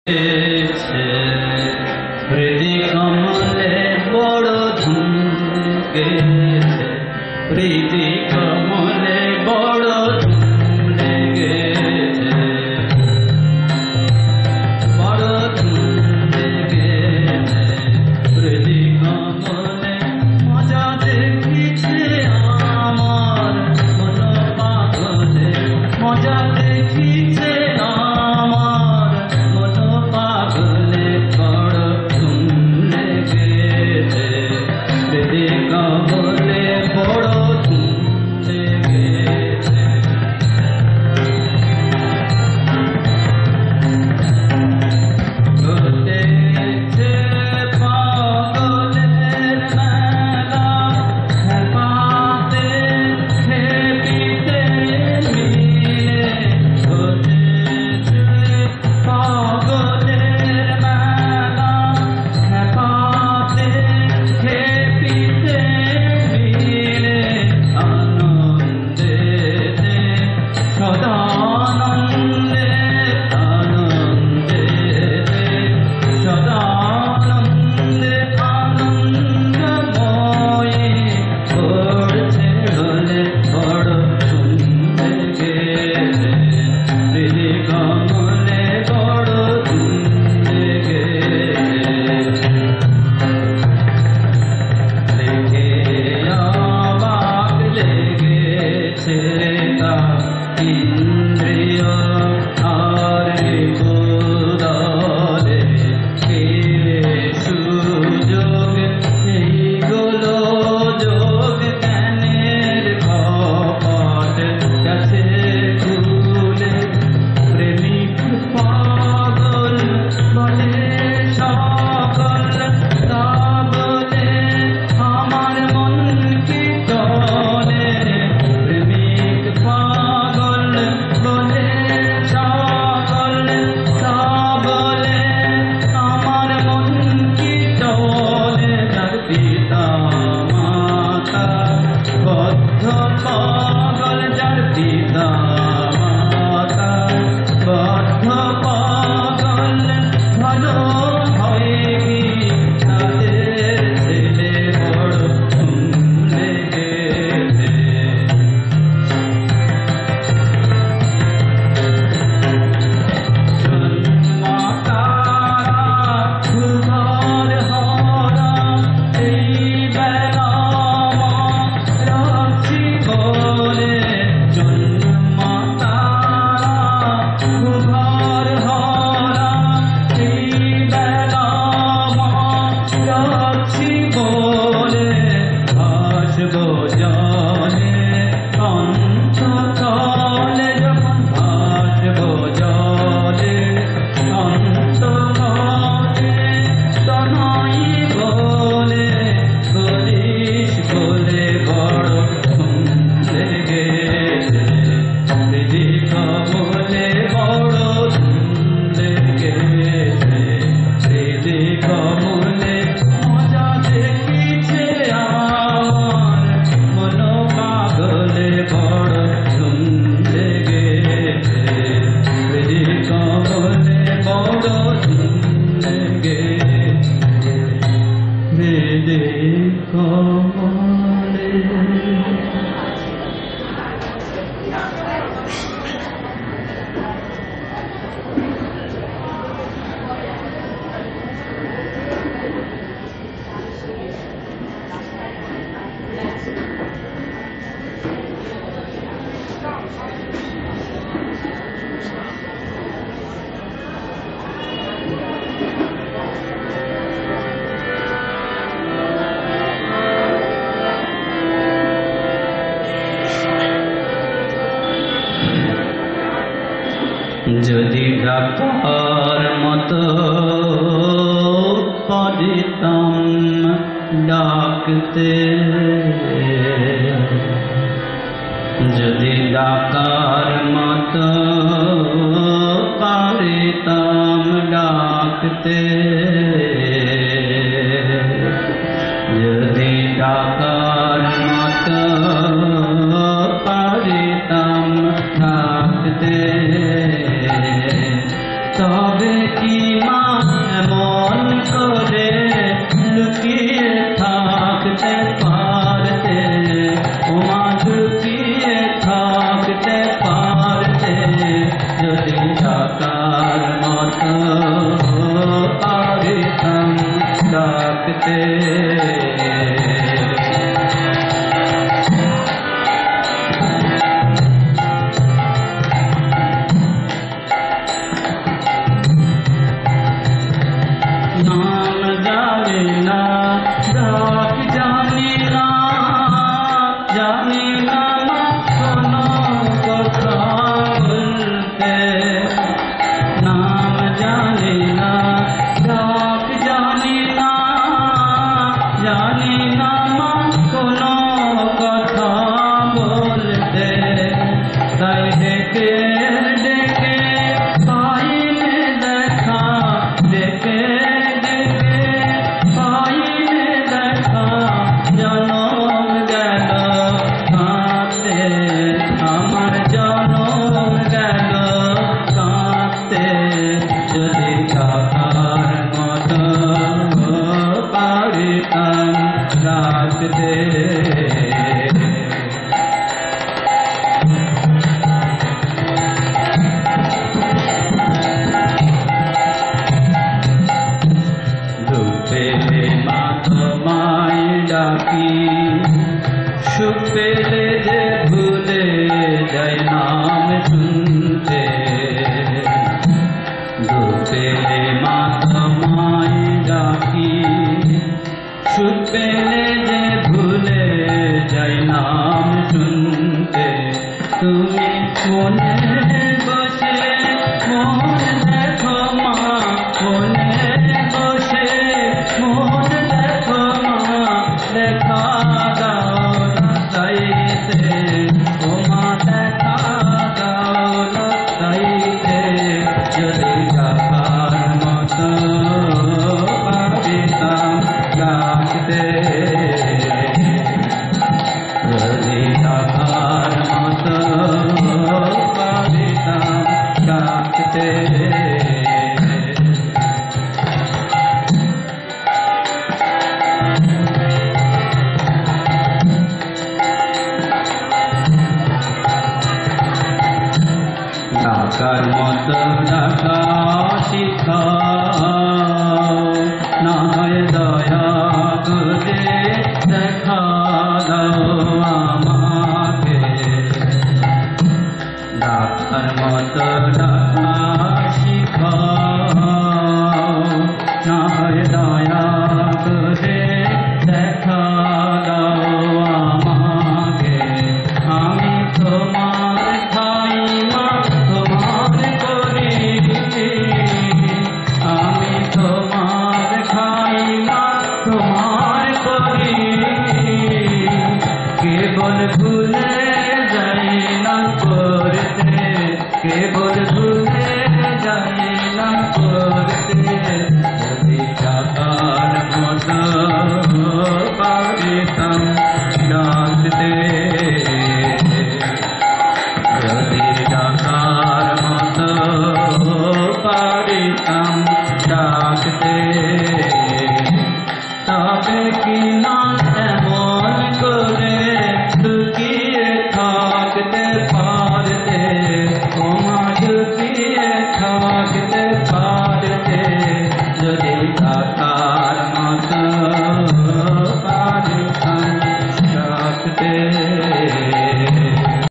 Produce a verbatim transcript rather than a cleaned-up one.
হৃদি কমলে বড় ধুম লেগেছে, হৃদি কমলে বড় ধুম লেগেছে, বড় ধুম লেগেছে, হৃদি কমলে মজা দেখিছে আমার মন পাগলে, মজা দেখিছে আমার মন পাগলে, বড় ধুম লেগেছে, হৃদি কমলে বড় ধুম লেগেছে। ঘটেছে পাগলের মেলা, খেপাতে খেপিতে মিলে, ঘটেছে পাগলের মেলা, খেপাতে খেপিতে মিলে, আনন্দেতে সদানন্দে, আনন্দেতে সদানন্দে, আনন্দময়ী পড়ছে ডোলে, বড় ধুম লেগেছে, হৃদি কমলে বড় ধুম লেগেছে। দেখে অবাক লেগেছে তা ইন্দ্রিয় আর নিবুদলে, কে সুযোগ এইগুলো যোগ জ্ঞানের কপট গেছে খুলে, প্রেমিক পাগল বলে সকল, তা বলে আমার মন কি চলে, প্রেমিক পাগল বলে সকল, তা বলে আমার মন কি চলে, যার পিতা মাতা বদ্ধ পাগল, যার পিতা মাতা বদ্ধ পাগল, ভালো হয় কি তাদের ছেলে, বড় ধুম লেগেছে। জন্মাতারা ঘর হরা, এই বেলা মা রাখি বলে, জন্মাতারা ঘর হরা, এই বেলা মা রাখি বলে, ভাসবো জলে অন্ততলে, যখন ভাসবো জলে অন্ততলে, তনয় বলে বলিস বলে, বড় ধুম লেগেছে, হৃদি কমলে বড় ধুম লেগেছে, হৃদি কমলে মজা দেখিছে আমার মন পাগলে, বড় ধুম লেগেছে, হৃদি কমলে বড় ধুম লেগেছে, হৃদি কমলে। যদি ডাকার মতো পারিতাম ডাকতে, যদি ডাকার মতো পারিতাম ডাকতে, যদি ডাকার মতো পারিতাম ডাকতে, তবে কি মতো পারিতাম ডাকতে। থাকতে পারতে যদি টাকা